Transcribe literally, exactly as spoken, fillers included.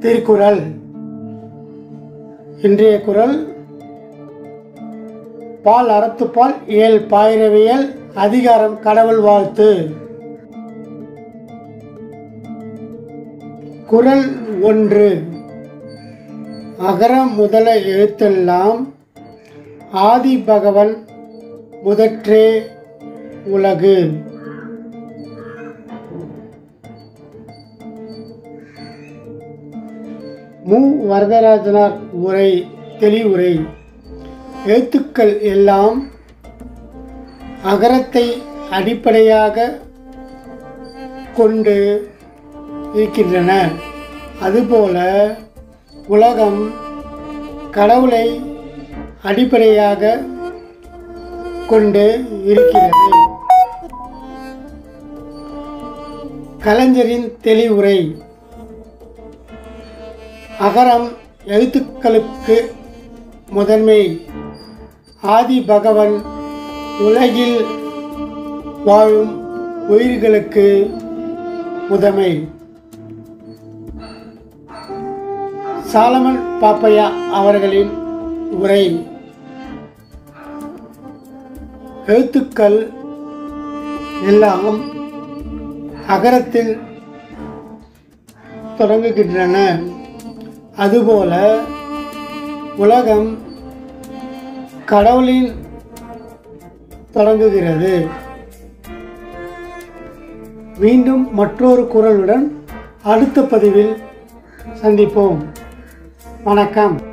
திருக்குறள். இன்றைய குறள் பால் அறத்துப்பால் இயல் பாயிரவியல் அதிகாரம் கடவுள் வாழ்த்து. குறள் ஒன்று. அகர முதல எழுத்தெல்லாம் ஆதி பகவன் முதற்றே உலகு. மு வரதராஜனார் உரை தெளிவுரை. எழுத்துக்கள் எல்லாம் அகரத்தை அடிப்படையாக கொண்டு இருக்கின்றன. அதுபோல உலகம் கடவுளை அடிப்படையாக கொண்டு இருக்கிறது. கலைஞரின் தெளிவுரை. அகரம் எழுத்துக்களுக்கு முதன்மை. ஆதி பகவன் உலகில் வாழும் உயிர்களுக்கு முதன்மை. சாலமன் பாப்பையா அவர்களின் உரை. எழுத்துக்கள் எல்லாம் அகரத்தில் தொடங்குகின்றன. அதுபோல உலகம் கடவுளின் தொடங்குகிறது. மீண்டும் மற்றொரு குறளுடன் அடுத்த பதிவில் சந்திப்போம். வணக்கம்.